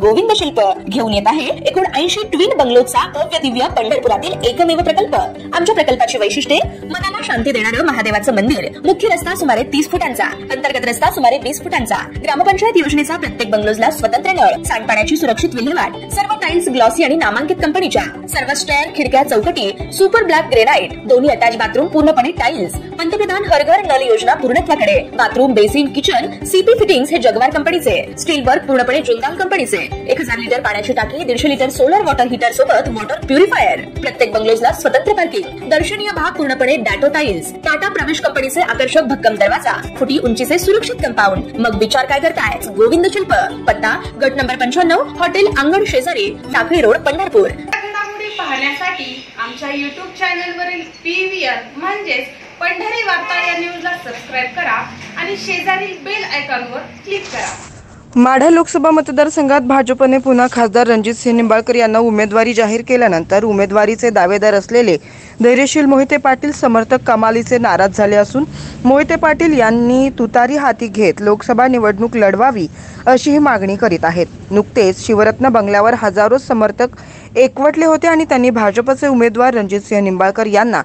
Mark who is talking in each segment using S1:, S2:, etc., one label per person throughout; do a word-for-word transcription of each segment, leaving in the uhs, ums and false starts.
S1: गोविंद शिल्प घेऊन येत आहे एकूण ऐंशी ट्विन बंगलोचा भव्य दिव्य पंढरपुरातील एकमेव प्रकल्प। आमच्या प्रकल्पाची वैशिष्ट्ये मनाला शांती देणारं महादेवाचं मंदिर, मुख्य रस्ता सुमारे तीस फुटांचा, अंतर्गत रस्ता सुमारे वीस फुटांचा, ग्रामपंचायत योजनेचा प्रत्येक बंगलोजला स्वतंत्र नळ, सांडपाण्याची सुरक्षित विल्हेवाट, सर्व टाइल्स ग्लॉसी आणि नामांकित कंपनीच्या, सर्व स्टेअर, खिडक्या, चौकटी सुपर ब्लॅक ग्रेनाइट, दोन्ही अटॅच बाथरूम पूर्णपणे टाइल्स, पंतप्रधान हर घर नल योजना पूर्णत्वाकडे, bathroom, basin, kitchen CP fittings हे जगवार कंपनीचे, स्टील वर्क पूर्णपणे जुंदाल कंपनीचे, एक हजार लिटर पाण्याची टाकी, दीडशे लिटर सोलर वॉटर हीटर सोबत वॉटर प्युरिफायर, प्रत्येक बंगलोजला स्वतंत्र पार्किंग, दर्शनीय भाग पूर्णपणे डॅटो टाइल्स, टाटा प्रवेश कंपनीचे आकर्षक भक्कम दरवाजा, फुटी उंचीचे सुरक्षित कंपाऊंड। मग विचार काय करताय? गोविंद शिल्प, पत्ता गट नंबर पंच्याण्णव, हॉटेल अंगण शेजारी, टाकळी रोड, पंढरपूर।
S2: घडामोडी पाहण्यासाठी आमच्या युट्यूब चॅनलवरील पीव्हीआर म्हणजेच पंढरी वार्ता या न्यूजला सबस्क्राइब करा आणि शेजारील बेल आयकॉनवर क्लिक करा।
S3: माढा लोकसभा मतदारसंघात भाजपने पुन्हा खासदार रणजितसिंह निंबाळकर यांना उमेदवारी जाहीर केल्यानंतर उमेदवारीचे दावेदार असलेले धैर्यशील मोहिते पाटील समर्थक कमालीचे नाराज झाले असून मोहिते पाटील यांनी तुतारी हाती घेत लोकसभा निवडणूक लढवावी अशीही मागणी करीत आहेत। नुकतेच शिवरत्न बंगल्यावर हजारो समर्थक एकवटले होते आणि त्यांनी भाजपचे उमेदवार रणजितसिंह निंबाळकर यांना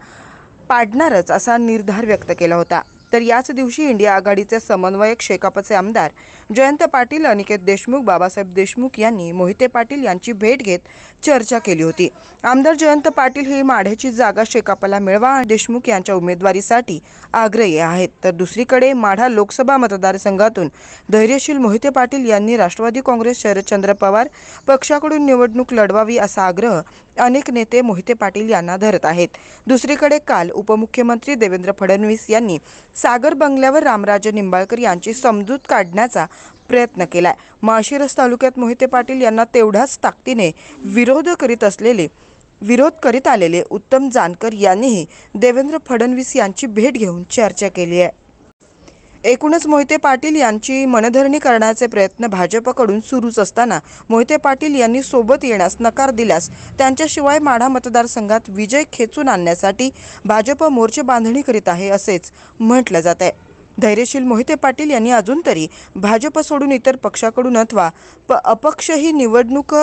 S3: पाडणारच असा निर्धार व्यक्त केला होता। तर याच दिवशी इंडिया आघाडीचे समन्वयक शेकापचे आमदार जयंत पाटील, अनिकेत देशमुख, बाबासाहेब देशमुख यांनी मोहिते पाटील यांची भेट घेत चर्चा केली होती। आमदार जयंत पाटील ही माढ्याची जागा शेकापला मिळवा आणि देशमुख यांच्या उमेदवारीसाठी आग्रही आहेत। तर दुसरीकडे माढा लोकसभा मतदारसंघातून धैर्यशील मोहिते पाटील यांनी राष्ट्रवादी काँग्रेस शरदचंद्र पवार पक्षाकडून निवडणूक लढवावी असा आग्रह अनेक नेते मोहिते पाटील यांना धरत आहेत। दुसरीकडे काल उपमुख्यमंत्री देवेंद्र फडणवीस यांनी सागर बंगल्यावर रामराजे निंबाळकर यांची समजूत काढण्याचा प्रयत्न केलाय। माळशिरस तालुक्यात मोहिते पाटील यांना तेवढाच ताकदीने विरोध करीत असलेले विरोध करीत आलेले उत्तम जानकर यांनीही देवेंद्र फडणवीस यांची भेट घेऊन चर्चा केली आहे। एकूणच मोहिते पाटील यांची मनधरणी करण्याचे प्रयत्न भाजपकडून सुरूच असताना मोहिते पाटील यांनी सोबत येण्यास नकार दिल्यास त्यांच्याशिवाय माढा मतदारसंघात विजय खेचून आणण्यासाठी भाजप मोर्चे बांधणी करीत आहे असेच म्हटलं जात आहे। धैर्यशील मोहिते पाटील यांनी अजून तरी भाजप सोडून इतर पक्षाकडून अथवा अपक्षही निवडणूक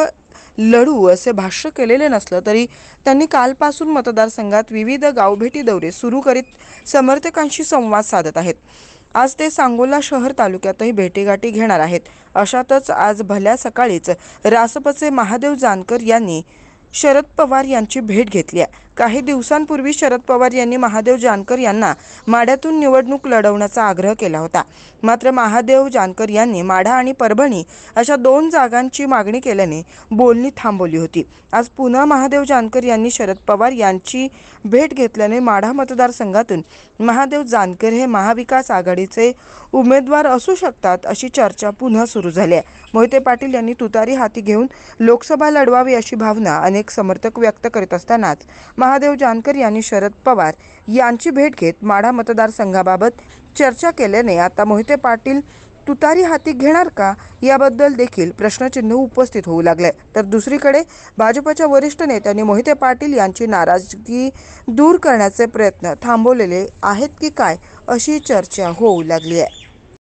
S3: लढू असे भाष्य केलेले नसलं तरी त्यांनी कालपासून मतदारसंघात विविध गावभेटी दौरे सुरू करीत समर्थकांशी संवाद साधत आहेत। आज ते सांगोला शहर तालुक्यातही भेटीगाठी घेणार आहेत। अशातच आज भल्या सकाळीच रासपचे महादेव जानकर यांनी शरद पवार यांची भेट घेतली आहे। काही दिवसांपूर्वी शरद पवार यांनी महादेव जानकर यांना माढ्यातून निवडणूक लढवण्याचा आग्रह केला होता। मात्र महादेव जानकर यांनी माढा आणि परभणी अशा दोन जागांची मागणी केल्याने बोलणी थांबवली होती। आज पुन्हा महादेव जानकर यांनी शरद पवार यांची भेट घेतल्याने माढा मतदारसंघातून महादेव जानकर हे महाविकास आघाडीचे उमेदवार असू शकतात अशी चर्चा पुन्हा सुरू झाली आहे। मोहिते पाटील यांनी तुतारी हाती घेऊन लोकसभा लढवावी अशी भावना अनेक समर्थक व्यक्त करीत असतानाच महादेव जानकर यांनी शरद पवार यांची भेट घेत माढा मतदारसंघाबाबत चर्चा केल्याने आता मोहिते पाटील तुतारी हाती घेणार का याबद्दल देखील प्रश्नचिन्ह उपस्थित होऊ लागले। तर दुसरीकडे भाजपच्या वरिष्ठ नेत्यांनी मोहिते पाटील यांची नाराजगी दूर करण्याचे प्रयत्न थांबवलेले आहेत की काय अशी चर्चा होऊ लागली आहे।